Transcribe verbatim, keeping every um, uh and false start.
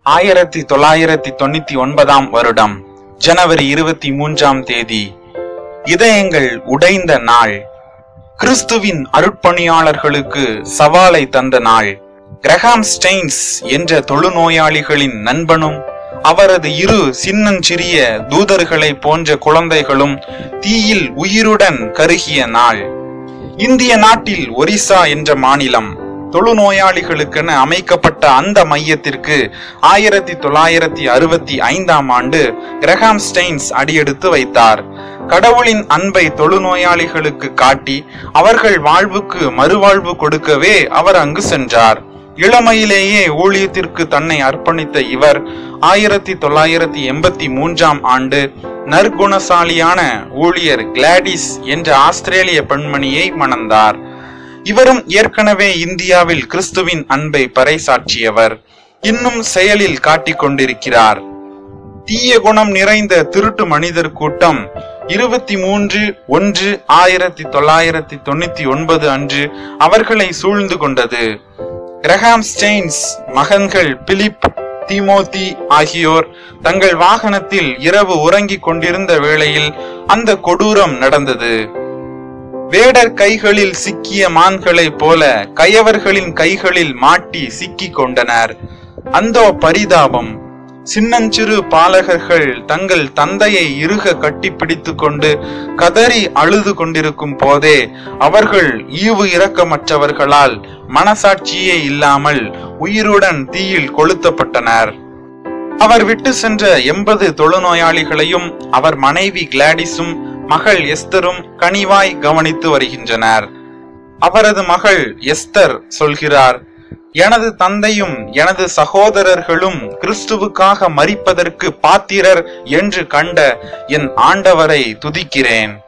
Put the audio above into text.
ஆயிரத்தி தொள்ளாயிரத்தி தொண்ணூத்தி ஒன்பதாம் வருடம் ஜனவரி இருபத்தி மூன்றாம் தேதி இதயங்கள் உடைந்த நாள். கிறிஸ்துவின் அருட்பணியாளர்களுக்கு சவாலை தந்த நாள். கிரஹாம் ஸ்டெயின்ஸ் என்ற தொழுநோயாளிகளின் நண்பனும் அவரது இரு சின்னஞ்சிறிய தூதர்களை போன்ற குழந்தைகளும் தீயில் உயிருடன் கருகிய நாள். இந்திய நாட்டில் ஒரிசா என்ற மாநிலம் தொழுநோயாளிகளுக்கென அமைக்கப்பட்ட அந்த மையத்திற்கு ஆயிரத்தி தொள்ளாயிரத்தி அறுபத்தி ஐந்தாம் ஆண்டு கிரஹாம் ஸ்டெயின்ஸ் அடியெடுத்து வைத்தார். கடவுளின் அன்பை தொழுநோயாளிகளுக்கு காட்டி அவர்கள் வாழ்வுக்கு மறுவாழ்வு கொடுக்கவே அவர் அங்கு சென்றார். இளமையிலேயே ஊழியத்திற்கு தன்னை அர்ப்பணித்த இவர் ஆயிரத்தி தொள்ளாயிரத்தி எண்பத்தி மூன்றாம் ஆண்டு நற்குணசாலியான ஊழியர் கிளாடிஸ் என்ற ஆஸ்திரேலிய பெண்மணியை மணந்தார். இவரும் ஏற்கனவே இந்தியாவில் கிறிஸ்துவின் அன்பை பறைசாற்றியவர். இன்னும் செயலில் காட்டிக் கொண்டிருக்கிறார். தீய குணம் நிறைந்த திருட்டு மனிதர் கூட்டம் இருபத்தி மூன்று ஒன்று ஆயிரத்தி தொள்ளாயிரத்தி தொண்ணூத்தி ஒன்பது அன்று அவர்களை சூழ்ந்து கொண்டது. கிரஹாம் ஸ்டெயின்ஸ் மகன்கள் பிலிப், தீமோத்தி ஆகியோர் தங்கள் வாகனத்தில் இரவு உறங்கிக் கொண்டிருந்த வேளையில் அந்த கொடூரம் நடந்தது. வேடர் கைகளில் சிக்கிய மான்களைப் போல கயவர்களின் கைகளில் மாட்டி சிக்கிக் கொண்டனர். அந்தோ பரிதாபம்! சின்னஞ்சிறு பாலகர்கள் தங்கள் தந்தையை இறுக கட்டி பிடித்து கொண்டு கதறி அழுது கொண்டிருக்கும் போதே அவர்கள் ஈவு இரக்கமற்றவர்களால் மனசாட்சியே இல்லாமல் உயிருடன் தீயில் கொளுத்தப்பட்டனர். அவர் விட்டு சென்ற எண்பது தொழுநோயாளிகளையும் அவர் மனைவி கிளாடிஸும் மகள் எஸ்தரும் கனிவாய் கவனித்து வருகின்றனர். அவரது மகள் எஸ்தர் சொல்கிறார், எனது தந்தையும் எனது சகோதரர்களும் கிறிஸ்துவுக்காக மரிப்பதற்கு பாத்திரர் என்று கண்ட என் ஆண்டவரை துதிக்கிறேன்.